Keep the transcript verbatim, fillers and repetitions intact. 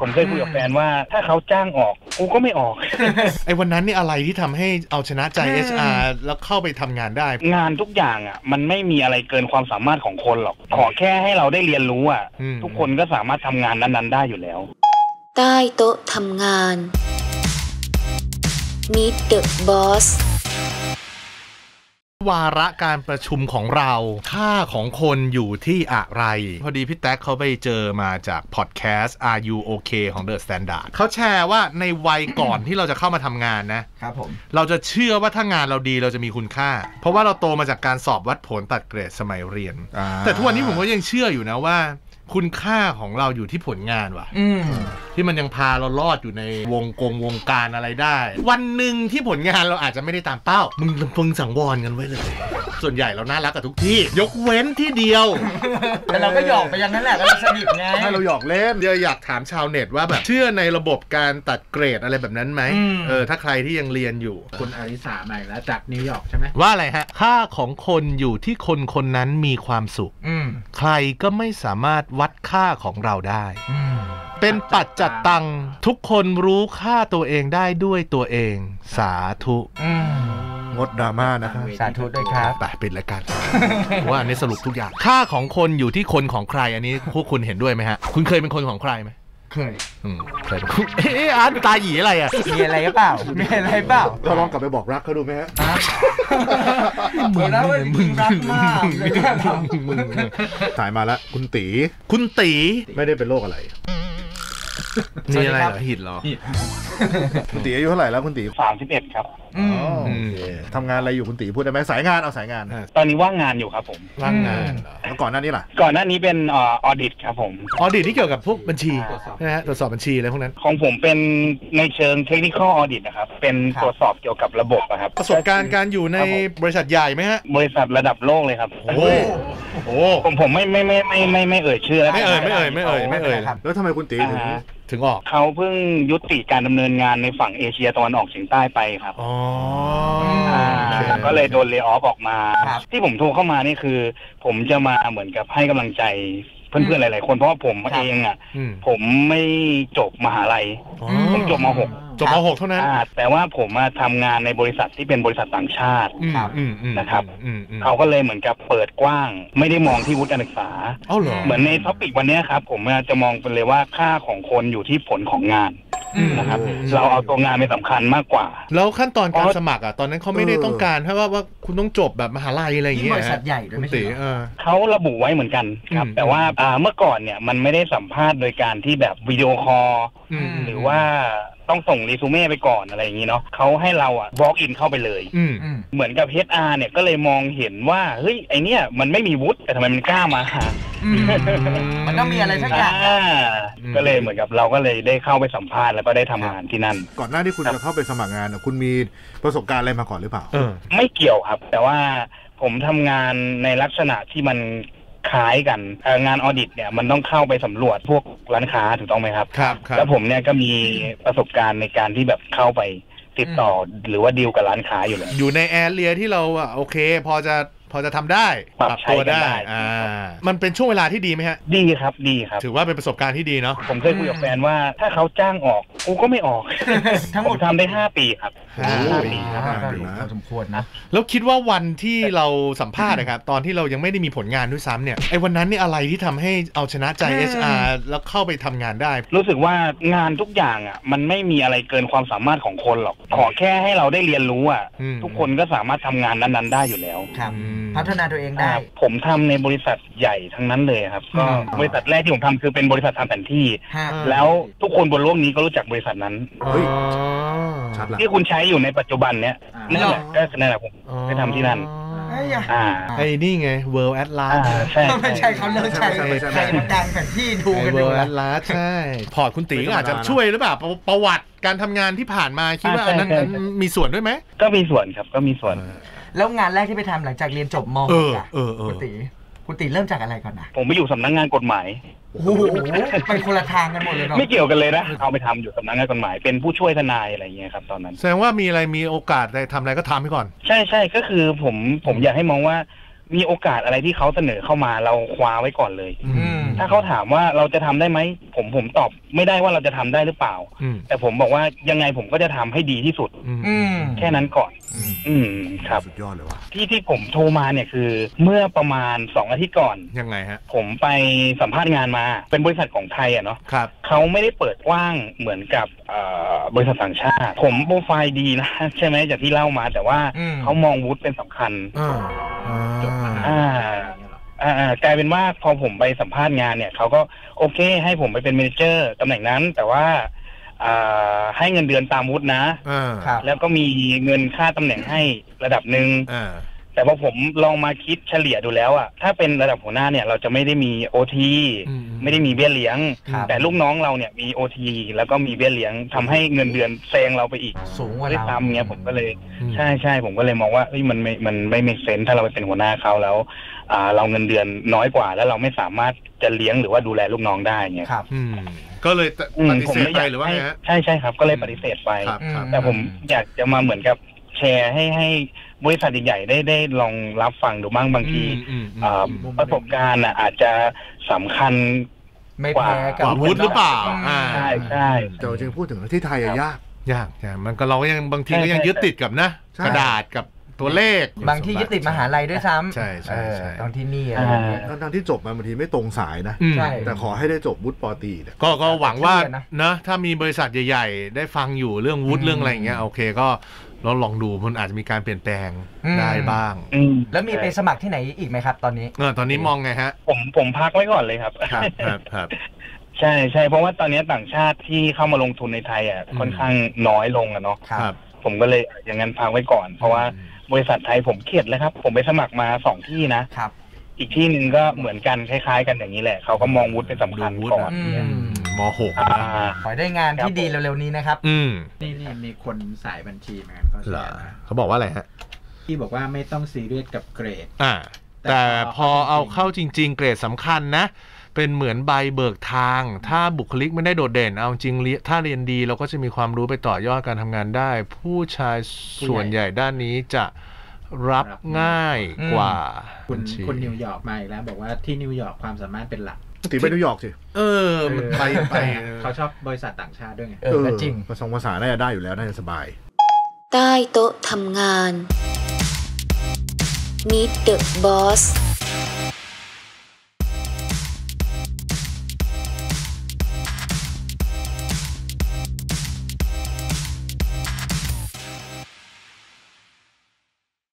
ผมเคยคุยกับแฟนว่าถ้าเขาจ้างออกกูก็ไม่ออกไอ้วันนั้นนี่อะไรที่ทำให้เอาชนะใจ เอช อาร์ แล้วเข้าไปทำงานได้งานทุกอย่างอ่ะมันไม่มีอะไรเกินความสามารถของคนหรอกขอแค่ให้เราได้เรียนรู้อ่ะทุกคนก็สามารถทำงานนั้นๆได้อยู่แล้วใต้โต๊ะทำงาน Meet the Boss วาระการประชุมของเราค่าของคนอยู่ที่อะไรพอดีพี่แท็กเขาไปเจอมาจากพอดแคสต์ Are You Okay ของ The Standard เขาแชร์ว่าในวัยก่อนที่เราจะเข้ามาทำงานนะครับผมเราจะเชื่อว่าถ้างานเราดีเราจะมีคุณค่าเพราะว่าเราโตมาจากการสอบวัดผลตัดเกรดสมัยเรียนแต่ทุกวันนี้ผมก็ยังเชื่ออยู่นะว่าคุณค่าของเราอยู่ที่ผลงานว่ะที่มันยังพาเรารอดอยู่ในวงกงวงการอะไรได้วันหนึ่งที่ผลงานเราอาจจะไม่ได้ตามเป้ามึงพึงสังวรกันไว้เลยส่วนใหญ่เราน่ารักกับทุกที่ยกเว้นที่เดียวแต่เราก็หยอกไปอย่างนั้นแหละก็สนิทไงถ้าเราหยอกเล่นเดี๋ยวอยากถามชาวเน็ตว่าแบบเชื่อในระบบการตัดเกรดอะไรแบบนั้นไหมเออถ้าใครที่ยังเรียนอยู่คุณอาริสาใหม่แล้วจากนิวยอร์กใช่ไหมว่าอะไรฮะค่าของคนอยู่ที่คนคนนั้นมีความสุขใครก็ไม่สามารถวัดค่าของเราได้เป็นปัจจัตตังทุกคนรู้ค่าตัวเองได้ด้วยตัวเองสาธุงดดราม่านะครับสาธุด้วยครับไปปิดรายการว่าอันนี้สรุปทุกอย่างค่าของคนอยู่ที่คนของใครอันนี้พวกคุณเห็นด้วยไหมฮะคุณเคยเป็นคนของใครไหมเคยอืมเคยเอ๊ะอาร์ตตาหยีอะไรอ่ะมีอะไรหรือเปล่ามีอะไรเปล่าเราลองกลับไปบอกรักเขาดูไหมฮะมึงนะมึงรักมากมึงถ่ายมาแล้วคุณตีคุณตีไม่ได้เป็นโรคอะไรนี่อะไรเหรอหิดเหรอคุณตีอายุเท่าไหร่แล้วคุณตีสามสิบเอ็ดครับทำงานอะไรอยู่คุณตีพูดได้ไหมสายงานเอาสายงานตอนนี้ว่างงานอยู่ครับผมว่างงานแล้วก่อนหน้านี้ล่ะก่อนหน้านี้เป็นออดิตครับผมออดิตที่เกี่ยวกับพวกบัญชีนะฮะตรวจสอบบัญชีอะไรพวกนั้นของผมเป็นในเชิงเทคนิคอลออดิตนะครับเป็นตรวจสอบเกี่ยวกับระบบครับประสบการณ์การอยู่ในบริษัทใหญ่ไหมฮะบริษัทระดับโลกเลยครับโอ้โหผมผมไม่ไม่ไม่ไม่ไม่ไม่เอ่ยชื่อไม่เอ่ยไม่เอ่ยไม่เอ่ยไม่เอ่ยแล้วทำไมคุณตีถึงถึงออกเขาเพิ่งยุติการดำเนินงานในฝั่งเอเชียตะวันออกเฉียงใต้ไปครับอ๋อก็เลยโดนเลย์ออฟออกมาที่ผมโทรเข้ามานี่คือผมจะมาเหมือนกับให้กำลังใจเพื่อนๆหลายๆคนเพราะว่าผมเองอ่ะผมไม่จบมหาลัยผมจบม.หกจบม.หกเท่านั้นแต่ว่าผมมาทำงานในบริษัทที่เป็นบริษัทต่างชาตินะครับเขาก็เลยเหมือนกับเปิดกว้างไม่ได้มองที่วุฒิการศึกษาเหมือนในท็อปิกวันนี้ครับผมจะมองเป็นเลยว่าค่าของคนอยู่ที่ผลของงานนะครับเราเอาตัวงานเป็นสำคัญมากกว่าแล้วขั้นตอนการสมัครอ่ะตอนนั้นเขาไม่ได้ต้องการเพราะว่าว่าคุณต้องจบแบบมหาลัยอะไรอย่างเงี้ยบริษัทใหญ่ด้วยไม่ใช่เขาระบุไว้เหมือนกันครับแต่ว่าเมื่อก่อนเนี่ยมันไม่ได้สัมภาษณ์โดยการที่แบบวิดีโอคอลหรือว่าต้องส่งรีซูเม่ไปก่อนอะไรอย่างนี้เนาะเขาให้เราอ่ะ walk in เข้าไปเลยเหมือนกับ เอช อาร์ เนี่ยก็เลยมองเห็นว่าเฮ้ยไอเนี้ยมันไม่มีวุฒิแต่ทำไมมันกล้ามามันต้องมีอะไรสักอย่างก็เลยเหมือนกับเราก็เลยได้เข้าไปสัมภาษณ์แล้วก็ได้ทำงานที่นั่นก่อนหน้าที่คุณจะเข้าไปสมัครงานคุณมีประสบการณ์อะไรมาก่อนหรือเปล่าไม่เกี่ยวครับแต่ว่าผมทำงานในลักษณะที่มันคล้ายกันงานออดิตเนี่ยมันต้องเข้าไปสำรวจพวกร้านค้าถูกต้องไหมครับครับแล้วผมเนี่ยก็มีประสบการณ์ในการที่แบบเข้าไปติดต่อหรือว่าดีลกับร้านค้าอยู่เลยอยู่ในแอเรียที่เราโอเคพอจะพอจะทำได้ปรับตัวได้อ่ามันเป็นช่วงเวลาที่ดีไหมฮะดีครับดีครับถือว่าเป็นประสบการณ์ที่ดีเนาะผมเคยคุยกับแฟนว่าถ้าเขาจ้างออกกูก็ไม่ออกทั้งหมดทำได้ห้าปีครับห้าปีนะสมควรนะแล้วคิดว่าวันที่เราสัมภาษณ์นะครับตอนที่เรายังไม่ได้มีผลงานด้วยซ้ำเนี่ยไอ้วันนั้นนี่อะไรที่ทำให้เอาชนะใจ เอช อาร์ แล้วเข้าไปทำงานได้รู้สึกว่างานทุกอย่างอ่ะมันไม่มีอะไรเกินความสามารถของคนหรอกขอแค่ให้เราได้เรียนรู้อ่ะทุกคนก็สามารถทำงานนั้นๆได้อยู่แล้วพัฒนาตัวเองได้ผมทำในบริษัทใหญ่ทั้งนั้นเลยครับก็บริษัทแรกที่ผมทำคือเป็นบริษัททำแผนที่แล้วทุกคนบนโลกนี้ก็รู้จักบริษัทนั้นที่คุณใช้อยู่ในปัจจุบันเนี้ยนั่นแหละก็นั่นแหละผมไปทำที่นั่นไอ้นี่ไง World Atlas ใช่ไม่ใช่เขาเลิกใช้ใครมาการแผนที่ดูกันดู World Atlas ใช่พอร์ตคุณตีก็อาจจะช่วยหรือเปล่าประวัติการทำงานที่ผ่านมาคิดว่าอันนั้นมีส่วนด้วยไหมก็มีส่วนครับก็มีส่วนแล้วงานแรกที่ไปทำหลังจากเรียนจบม.หกอ่ะคุณตีคุณตีเริ่มจากอะไรก่อนนะผมไปอยู่สำนักงานกฎหมายโอ้โหไปคนละทางกันหมดเลยเนาะไม่เกี่ยวกันเลยนะเอาไปทำอยู่สำนักงานกฎหมายเป็นผู้ช่วยทนายอะไรอย่างเงี้ยครับตอนนั้นแสดงว่ามีอะไรมีโอกาสได้ทำอะไรก็ทำไปก่อนใช่ใช่ก็คือผมผมอยากให้มองว่ามีโอกาสอะไรที่เขาเสนอเข้ามาเราคว้าไว้ก่อนเลยอืมถ้าเขาถามว่าเราจะทำได้ไหมผมผมตอบไม่ได้ว่าเราจะทำได้หรือเปล่าอืมแต่ผมบอกว่ายังไงผมก็จะทำให้ดีที่สุดอืมอืมแค่นั้นก่อน อืมครับสุดยอดเลยว่ะที่ที่ผมโทรมาเนี่ยคือ เมื่อประมาณสองอาทิตย์ก่อนยังไงฮะผมไปสัมภาษณ์งานมาเป็นบริษัทของไทยอะเนาะครับเขาไม่ได้เปิดกว้างเหมือนกับเอ่อบริษัทต่างชาติ ผมโปรไฟล์ดีนะ ใช่ไหมจากที่เล่ามาแต่ว่าอืมเขามองวุฒิเป็นสำคัญอ่าอ่าอ่าอ่ากลายเป็นว่าพอผมไปสัมภาษณ์งานเนี่ยเขาก็โอเคให้ผมไปเป็นเมเนเจอร์ตำแหน่งนั้น แต่ว่าอ่าให้เงินเดือนตามวุฒินะอ่าครับแล้วก็มีเงินค่าตำแหน่งให้ระดับหนึ่งอ่าแต่พอผมลองมาคิดเฉลี่ยดูแล้วอ่ะถ้าเป็นระดับหัวหน้าเนี่ยเราจะไม่ได้มีโอทีอืมไม่ได้มีเบี้ยเลี้ยงครับแต่ลูกน้องเราเนี่ยมีโอทีแล้วก็มีเบี้ยเลี้ยงทำให้เงินเดือนแซงเราไปอีกสูงกว่าด้วยเราซ้ำเงี้ยผมก็เลยอืมใช่ใช่ผมก็เลยมองว่าเอ้ยมันไม่มันไม่ make sense ถ้าเราไปเป็นหัวหน้าเขาแล้วอ่าเราเงินเดือนน้อยกว่า แล้วเราไม่สามารถจะเลี้ยงหรือว่าดูแลลูกน้องได้เงี้ยครับอืมก็เลยอืมปฏิผมเสธไม่ไปอยากหรือว่าให้ไงฮะใช่ใช่ครับก็เลยปฏิเสธไปครับครับแต่ผมอยากจะมาเหมือนกับแชร์ให้ให้บริษัทใหญ่ๆได้ได้ลองรับฟังดูบ้างบางทีอืมอืมอ่าอืมประสบการณ์น่ะอาจจะสำคัญไม่แพ้กักว่าวุฒิหรือเปล่าอืมอ่าใช่ใช่แต่จริงๆพูดถึงที่ไทยอะยากยากยากมันก็เราก็ยังบางทีใช่ก็ยังใช่ยึดติดกับนะใช่กระดาษกับตัวเลขบางที่ยึดติดมหาลัยด้วยซ้ำใช่ใช่ใช่เออตอนที่นี่อะไรอย่างเงี้ยทั้งๆที่จบมาบางทีไม่ตรงสายนะอืมใช่แต่ขอให้ได้จบวุฒิปอตรีเนี่ยก็ก็หวังว่าแต่ที่นะนะถ้ามีบริษัทใหญ่ๆ ได้ฟังอยู่เรื่องวุฒิเรื่องอะไรอย่างเงี้ยโอเคก็เราลองดูมันอาจจะมีการเปลี่ยนแปลงอืมได้บ้างอืมแล้วมีไปสมัครที่ไหนอีกไหมครับ ตอนนี้เออตอนนี้มองไงฮะผมผมพักไว้ก่อนเลยครับครับครับครับใช่ใช่เพราะว่าตอนนี้ต่างชาติที่เข้ามาลงทุนในไทยอ่ะอืมค่อนข้างน้อยลงอะเนาะครับผมก็เลยอย่างนั้นพักไว้ก่อน เพราะว่าบริษัทไทยผมเครียดเลยครับ ผมไปสมัครมาสองที่นะครับอีกที่หนึ่งก็เหมือนกันคล้ายๆ กันอย่างนี้แหละเขาก็มองวุฒิเป็นสำคัญดูวุฒิก่อนอะอืมมหกอ่านะขอให้ได้งานที่ดีเร็วๆนี้นะครับอืมนี่นี่มีคนสายบัญชีมาเขาแชเหรอร์มาเขาบอกว่าอะไรฮะที่บอกว่าไม่ต้องซีเรียสกับเกรดอ่าแต่แต่พอพอเอาเอาเข้าเข้าจจริริงงๆ เกรดสำคัญนะ เป็นเหมือนใบเบิกทาง ถ้าบุคลิกไม่ได้โดดเด่น เอาจริงเรียถ้าเรียนดีเราก็จะมีความรู้ไปต่อยอดการทำงานได้ ผู้ชายส่วนใหญ่ด้านนี้จะรับง่ายกว่าคุณบัญชีคุณนิวยอร์กมาอีกแล้ว บอกว่าที่นิวยอร์กความสามารถเป็นหลักตีไปนิวยอร์กสิเออ มันไปไปเขาชอบบริษัทต่างชาติด้วยไงเออก็จริงภาษาภาษาน่าจะได้อยู่แล้วน่าจะสบายใต้โต๊ะทำงาน Meet the Boss